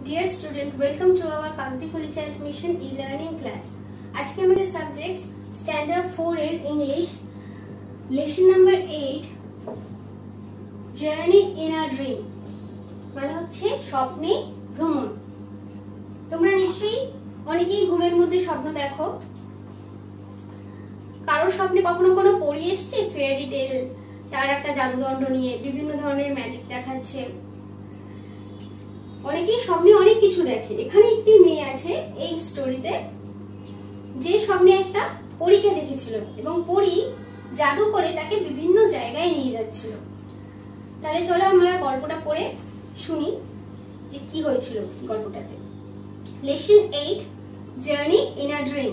Dear student, welcome to our Kanti Child Mission e-learning class. আজকে আমাদের subjects standard 4 এর English lesson number 8 journey in a dream মানে হচ্ছে স্বপ্নে ভ্রমণ। তোমরা নিশ্চয়ই অনেকেই ঘুমের মধ্যে স্বপ্ন দেখো। কারোর স্বপ্নে কখনো কোনো পড়ি এসছে ফেয়ারি টেল, তার একটা জাদুদণ্ড নিয়ে বিভিন্ন ধরনের ম্যাজিক দেখাচ্ছে। অনেকেই স্বপ্নে অনেক কিছু দেখে। এখানে একটি মেয়ে আছে এই স্টোরিতে, যে স্বপ্নে একটা পরীকে দেখেছিল এবং পরী জাদু করে তাকে বিভিন্ন জায়গায় নিয়ে যাচ্ছিল। তাহলে চলো আমরা গল্পটা পড়ে শুনি যে কি হয়েছিল গল্পটাতে। Lesson 8 journey in a dream.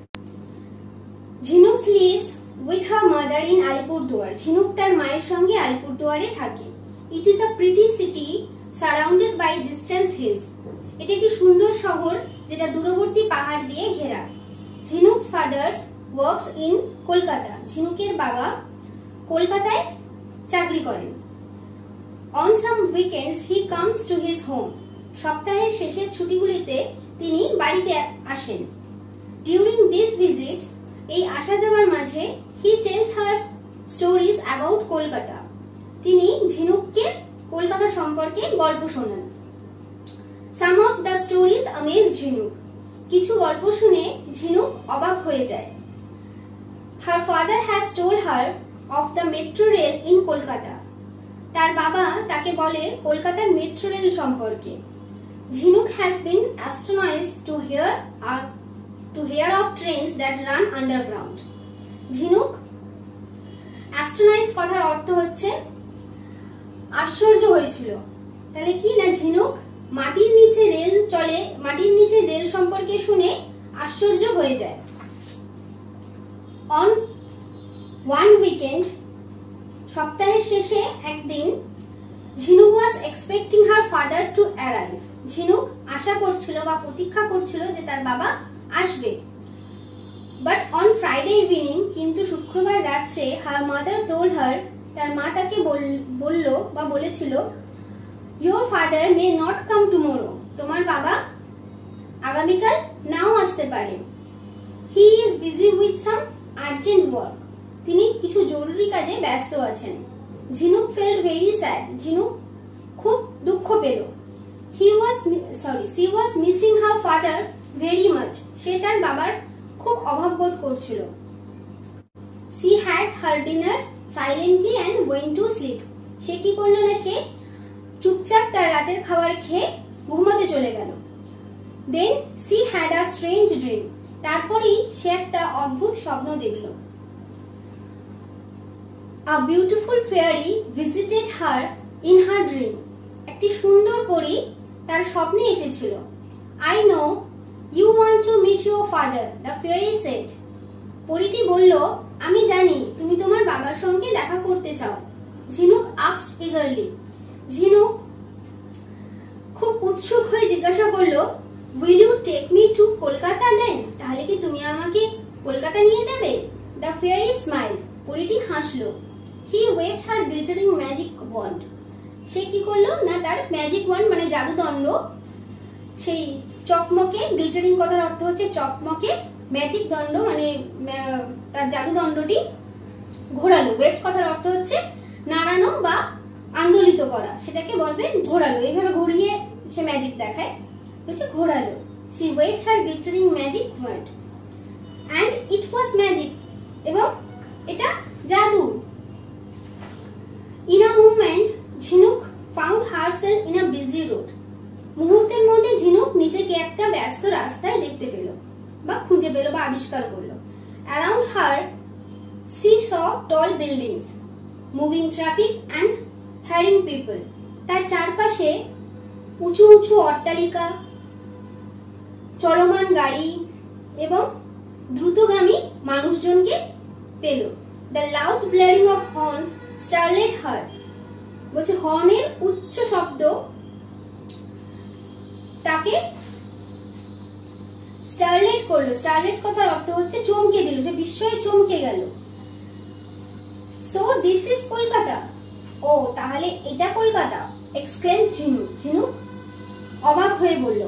Jhinuk lives with her mother in Alipurduar. Jhinuk তার মায়ের সঙ্গে আলিপুরদুয়ারে থাকে। It is a pretty city surrounded by distance hills. এটি একটি সুন্দর শহর যেটা দূরবর্তী পাহাড় দিয়ে ঘেরা। Jhinuk's father's works in Kolkata. ঝিনুকের বাবা কলকাতায় চাকরি করেন। On some weekends he comes to his home. সপ্তাহের শেষের ছুটিগুলিতে তিনি বাড়িতে আসেন। ডিউরিং দিস ভিজিটস, এই আসা যাওয়ার মাঝে, he tells her stories about Kolkata. তিনি ঝিনুককে কলকাতা সম্পর্কে গল্প শোনান। Some of the stories amaze Jhinuk. কিছু গল্প শুনে ঝিনুক অবাক হয়ে যায়। Her father has told her of the metro rail in Kolkata. তার বাবা তাকে বলে কলকাতার মেট্রো রেল সম্পর্কে। Jhinuk has been astonished to hear of trains that run underground. Jhinuk, astonish কথার অর্থ হচ্ছে আশ্চর্য হয়েছিল। তাহলে কি না, ঝিনুক মাটির নিচে রেল চলে, মাটির নিচে রেল সম্পর্কে শুনে আশ্চর্য হয়ে যায়। অন ওয়ান উইকেন্ড, সপ্তাহের শেষে একদিন, Jhinuk was expecting her father to arrive. Jhinuk আশা করছিল বা প্রতীক্ষা করছিল যে তার বাবা আসবে। বাট অন ফ্রাইডে ইভিনিং, কিন্তু শুক্রবার রাত্রে, হার মাদার টোল্ড হার, তার মা তাকে বলল বা বলেছিল, your father may not come tomorrow. তোমার বাবা আগামীকাল নাও আসতে পারে। He is busy with some urgent work. তিনি কিছু জরুরি কাজে ব্যস্ত আছেন। ঝিনুক ফেল্ট ভেরি স্যাড। ঝিনুক খুব দুঃখ পেল। She was missing her father very much. সে তার বাবার খুব অভাব বোধ করছিল। She had her dinner silently and went to sleep. সে কি করলো না, সে চুপচাপ তার রাতের খাবার খেয়ে ঘুমাতে চলে গেল। Then she had a strange dream. তারপরেই সে একটা অদ্ভুত স্বপ্ন দেখল। A beautiful fairy visited her in her dream. একটি সুন্দর পরী তার স্বপ্নে এসেছিল। I know you want to meet your father, the fairy said. পরীটি বলল, আমি জানি তুমি তোমার বাবার সঙ্গে দেখা করতে চাও। ঝিনুক আস্কড ইগারলি। ঝিনুক খুব উৎসুক হয়ে জিজ্ঞাসা করলো, will you take me to Kolkata then? তাহলে কি তুমি আমাকে কলকাতা নিয়ে যাবে? The fairy smile. পরীটি হাসলো। He waved her glittering magic wand. সে কি করলো না, তার ম্যাজিক ওয়ান্ড মানে জাদুদণ্ড, সেই চকমকে, গ্লিটারিং কথার অর্থ হচ্ছে চকমকে, ম্যাজিক দণ্ড মানে তার জাদুদণ্ডটি ঘোরালো। ওয়েভ কথার অর্থ হচ্ছে নাড়ানো বা আন্দোলিত করা, সেটাকে বলবে ঘোরালো। এইভাবে ঘুরিয়ে সে ম্যাজিক দেখায়, হচ্ছে ঘোরালো। She waved her glittering magic wand and it was magic. এবং এটা জাদু। In a movement Jhinuk found herself in a busy road. মুহূর্তের মধ্যে ঝিনুক নিজেকে একটা ব্যস্ত রাস্তায় দেখতে পেল বা খুঁজে পেল বা আবিষ্কার করলো। Around her she saw tall buildings, moving traffic and hurrying people. তার চারপাশে উঁচু উঁচু অট্টালিকা, চলমান গাড়ি এবং দ্রুতগামী মানুষজনকে পেল। The loud blaring of horns startled her. বলছে হর্নের উচ্চ শব্দ তাকে স্টারলেট করলো। স্টারলেট কথার অর্থ হচ্ছে চমকে দিল, সে বিস্ময়ে চমকে গেল। So this is Kolkata. ও তাহলে এটা কলকাতা, এক্সক্লেমড ঝিনুক। ঝিনুক অবাক হয়ে বলল,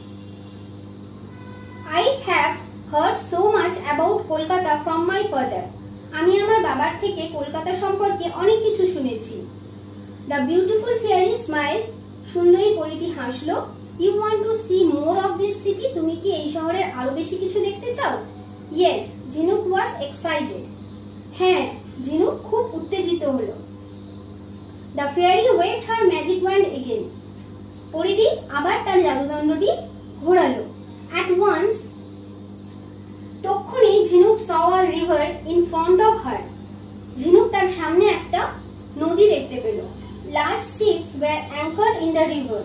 I have heard so much about Kolkata from my father. আমি আমার বাবার থেকে কলকাতা সম্পর্কে অনেক কিছু শুনেছি। The beautiful fairy smiled. সুন্দরী পরীটি হাসলো। You want to see more of this city? তুমি কি এই শহরের আরো বেশি কিছু দেখতে চাও? Yes, ঝিনুক was excited. হ্যাঁ, ঝিনুক খুব উত্তেজিত হলো। The fairy waved her magic wand again. পরীটি আবার তার জাদুদণ্ডটি ঘোরালো। At once, তখনই ঝিনুক saw a river in front of her. ঝিনুক তার সামনে একটা নদী দেখতে পেল। Large ships were anchored in the river.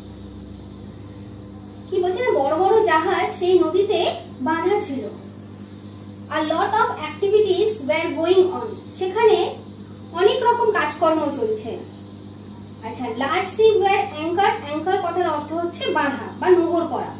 কি বলছে না, বড় বড় জাহাজ সেই নদীতে বাঁধা ছিল। A lot of activities were going on. সেখানে অনেক রকম কাজকর্ম চলছে। আচ্ছা, large ship were anchor, anchor কথার অর্থ হচ্ছে বাঁধা বা নোঙর করা।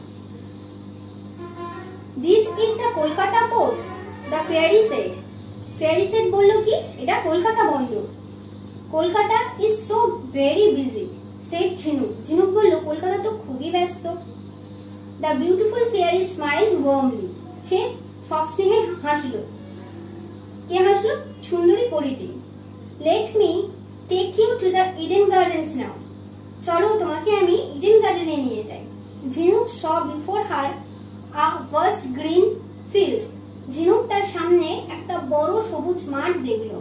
This is the Kolkata port, the fairy said. Fairy said বলল কি, এটা কলকাতা বন্দর। Kolkata is so very busy, said Jhinuk. Jhinuk বলল, কলকাতা তো খুবই ব্যস্ত। The beautiful fairy smiled warmly. সে সস্নেহে হাসলো। কে হাসলো? সুন্দরী পরীটি। Let me take you to the Eden Gardens now. চলো তোমাকে আমি ইডেন গার্ডেনে নিয়ে যাই। Jhinuk saw before her a vast green field. Jhinuk তার সামনে একটা বড় সবুজ মাঠ দেখলো।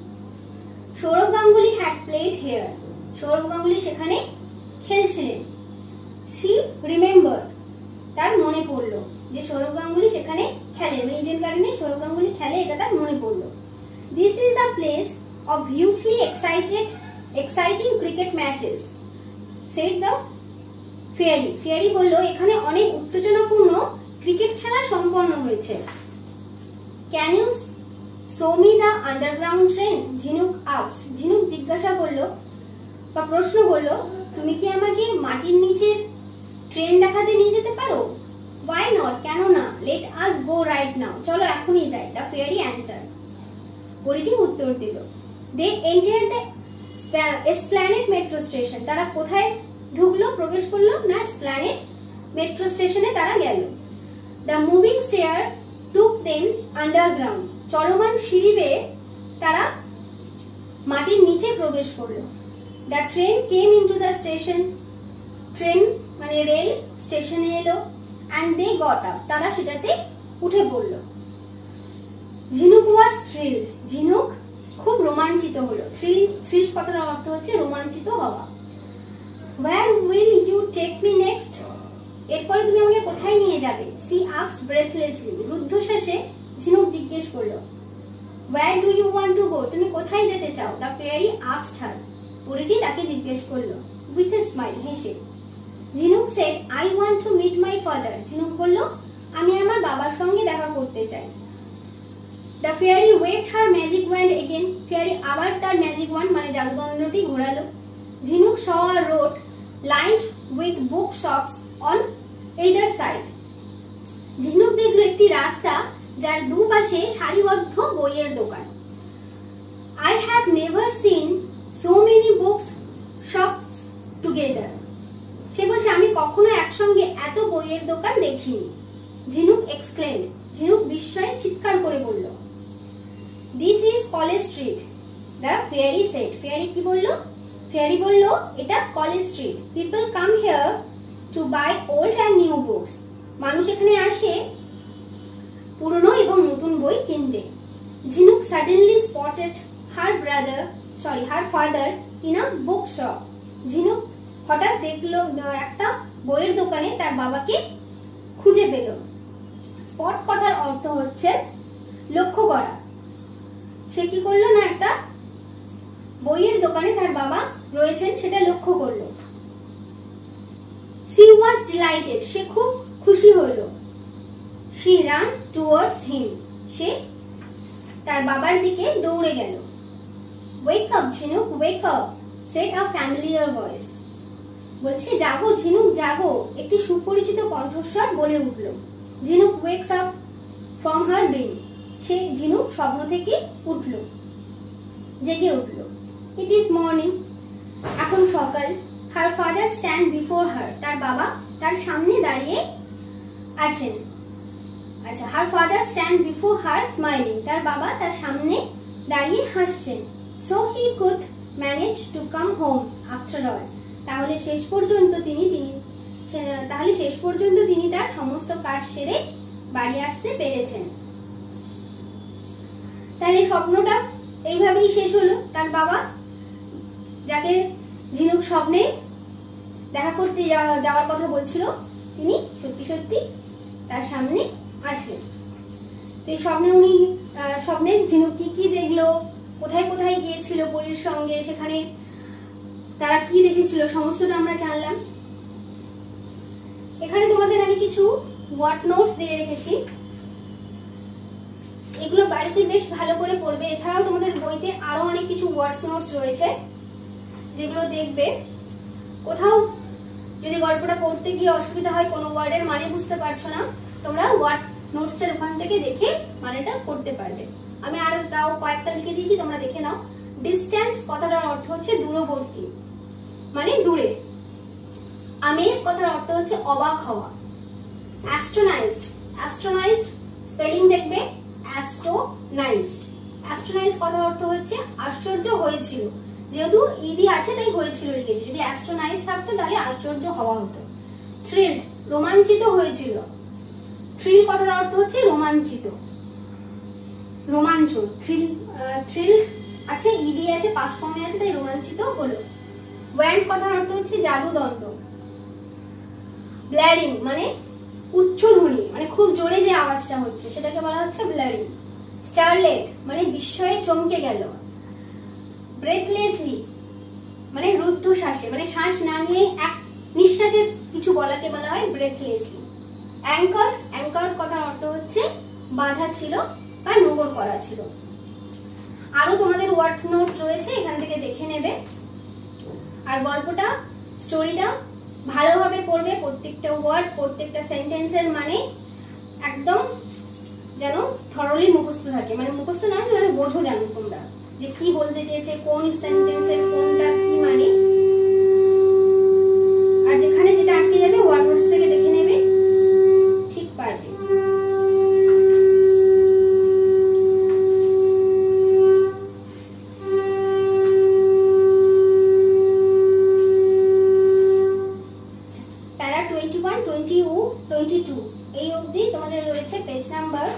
Sourav Ganguly had played here. Sourav Ganguly সেখানে খেলছিলেন। সি রিমেম্বার, তার মনে পড়লো যে সৌরভ গাঙ্গুলি সেখানে খেলে, ইডেন গার্ডেনে সৌরভ গাঙ্গুলি খেলে, এটা তার মনে পড়লো। This is a place of hugely exciting cricket matches, said the fairy. Fairy বলল, এখানে অনেক উত্তেজনাপূর্ণ ক্রিকেট খেলা সম্পন্ন হয়েছে। Can you show me the underground train? ঝিনুক asked. ঝিনুক জিজ্ঞাসা করলো বা প্রশ্ন করলো, তুমি কি আমাকে মাটির নিচের ট্রেন দেখাতে নিয়ে যেতে পারো? Why not? কেন না? Let us go right now. চলো এখনই যাই। The fairy answered. পরীটি উত্তর দিল। They entered the Esplanade metro station. তারা কোথায় ঢুকলো, প্রবেশ করলো না? Esplanade metro স্টেশনে তারা গেল। The moving stair took them underground. চলমান সিঁড়ি বেয়ে তারা মাটির নিচে প্রবেশ করলো। The train came into the station. Train মানে রেল স্টেশনে এলো। And they got up. তারা সেটাতে উঠে পড়লো। ঝিনুক was thrilled. ঝিনুক খুব রোমাঞ্চিত হলো। থ্রিল কথার অর্থ হচ্ছে রোমাঞ্চিত হওয়া। Where will you take me next? এরপরে তুমি আমাকে কোথায় নিয়ে যাবে? She asked breathlessly. রুদ্ধশ্বাসে ঝিনুক জিজ্ঞেস করলো। Where do you want to go? তুমি কোথায় যেতে চাও? The fairy asked her. পরীটি তাকে জিজ্ঞেস করলো with a smile, হেসে। ঝিনুক said, I want to meet my father. ঝিনুক বলল, আমি আমার বাবার সঙ্গে দেখা করতে চাই। The fairy waved her magic wand again. Fairy আবার তার ম্যাজিক ওয়ান্ড মানে জাদুদণ্ডটি ঘোরালো। ঝিনুক saw a road lined with bookshops on either side. ঝিনুক দেখলো একটি রাস্তা যার দুপাশে সারিবদ্ধ বইয়ের দোকান। I have never seen so many books shops together. সে বলছে, আমি কখনো একসঙ্গে এত বইয়ের দোকান দেখিনি। ঝিনুক exclaimed. ঝিনুক বিস্ময়ে চিৎকার করে বলল, This is College Street. The fairy said. Fairy কি বলল? Fairy বলল, এটা College Street. People come here to buy old and new books. মানুষ এখানে আসে পুরনো এবং নতুন বই কিনতে। ঝিনুক suddenly spotted her father in a bookshop. ঝিনুক হঠাৎ দেখলো একটা বইয়ের দোকানে তার বাবাকে খুঁজে পেল। স্পট কথার অর্থ হচ্ছে লক্ষ্য করা। সে কি করলো না, একটা বইয়ের দোকানে তার বাবা রয়েছেন সেটা লক্ষ্য করলো। She was delighted. সে খুব খুশি হলো। She ran towards him. সে তার বাবার দিকে দৌড়ে গেল। Wake up, ঝিনুক, wake up, said a familiar voice. বলছে, জাগো ঝিনুক, জাগো, একটি সুপরিচিত কণ্ঠস্বর বলে উঠল। ঝিনুক wakes up from her dream. সে ঝিনুক স্বপ্ন থেকে উঠলো, জেগে উঠলো। It is morning. এখন সকাল। Her father stand before her, তার বাবা তার সামনে দাঁড়িয়ে আছেন। আচ্ছা, her father stand before her smiling, তার বাবা তার সামনে দাঁড়িয়ে হাসছেন। So he could manage to come home after all, তাহলে শেষ পর্যন্ত তিনি তার সমস্ত কাজ সেরে বাড়ি আসতে পেরেছেন। তাহলে স্বপ্নটা এইভাবেই শেষ হলো। তার বাবা, যাকে ঝিনুক স্বপ্নে দেখা করতে যাওয়ার কথা বলছিল, তিনি সত্যি সত্যি তার সামনে আসলেন। তো এই স্বপ্নে ঝিনুক কি দেখলো, কোথায় কোথায় গিয়েছিল পরীর সঙ্গে, সেখানে তারা কি দেখেছিল, সমস্তটা আমরা জানলাম। এখানে তোমাদের আমি কিছু ওয়ার্ড নোটস দিয়ে রেখেছি, এগুলো বাড়িতে বেশ ভালো করে পড়বে। এছাড়াও তোমাদের বইতে আরো অনেক কিছু ওয়ার্ডস নোটস রয়েছে, যেগুলো দেখবে। কোথাও যদি গল্পটা পড়তে গিয়ে অসুবিধা হয়, কোনো ওয়ার্ডের মানে বুঝতে পারছো না, তোমরা ওয়ার্ড নোটস এর ওখান থেকে দেখে মানেটা করতে পারবে। আমি আর তাও কয়েকটা লিখে দিয়েছি, তোমরা দেখে নাও। ডিস্ট্যান্স কথাটার অর্থ হচ্ছে দূরবর্তী, মানে দূরে। আমেজ কথার অর্থ হচ্ছে অবাক হওয়া। অ্যাস্ট্রোনাইজড, অ্যাস্ট্রোনাইজড স্পেলিং দেখবে অ্যাস্ট্রোনাইজড। অ্যাস্ট্রোনাইজড কথার অর্থ হচ্ছে আশ্চর্য হয়েছিল, যেহেতু ইডি আছে তাই হয়েছিল লিখেছি, যদি অ্যাস্ট্রোনাইজ থাকতো তাহলে আশ্চর্য হওয়া হতো। থ্রিলড রোমাঞ্চিত হয়েছিল। থ্রিল কথার অর্থ হচ্ছে রোমাঞ্চিত, রোমাঞ্চ। থ্রিলড আছে, ইডি আছে, পাস্ট ফর্মে আছে, তাই রোমাঞ্চিত হলো। ওয়ান্ড কথার অর্থ হচ্ছে জাদুদণ্ড। ব্ল্যারিং মানে উচ্চধ্বনি, মানে খুব জোরে যে আওয়াজটা হচ্ছে সেটাকে বলা হচ্ছে ব্ল্যারিং। স্টারলেট মানে বিস্ময়ে চমকে গেল। ব্রেথলেসলি মানে রুদ্ধশ্বাসে, মানে শ্বাস না নিয়ে এক নিঃশ্বাসে কিছু বলাকে বলা হয় ব্রেথলেসলি। অ্যাঙ্কর, অ্যাঙ্কর কথার অর্থ হচ্ছে বাঁধা ছিল বা নোঙর করা ছিল। আরো তোমাদের ওয়ার্ড নোটস রয়েছে, এখান থেকে দেখে নেবে। আর গল্পটা, স্টোরিটা ভালোভাবে পড়বে, প্রত্যেকটা ওয়ার্ড, প্রত্যেকটা সেন্টেন্সের মানে একদম যেন থরলি মুখস্থ থাকে, মানে মুখস্থ না, মানে বোঝো জানো তোমরা যে কি বলতে চেয়েছে, কোন সেন্টেন্সের কোনটা কি মানে। আর যেখানে যেটা আটকে যাবে ওয়ার্ড নোটস থেকে দেখে নেবে, ঠিক পারবে। প্যারা 21, 22 এই অবধি তোমাদের রয়েছে page number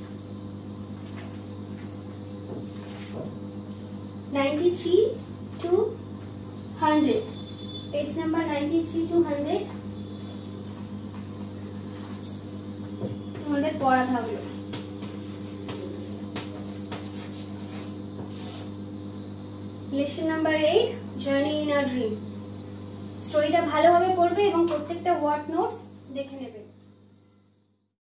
93 to 100, page number 93 to 100 তোমাদের পড়া থাকলো। Lesson number 8, journey in a dream. স্টোরিটা ভালোভাবে পড়বে এবং প্রত্যেকটা ওয়ার্ড নোটস দেখে নেবে।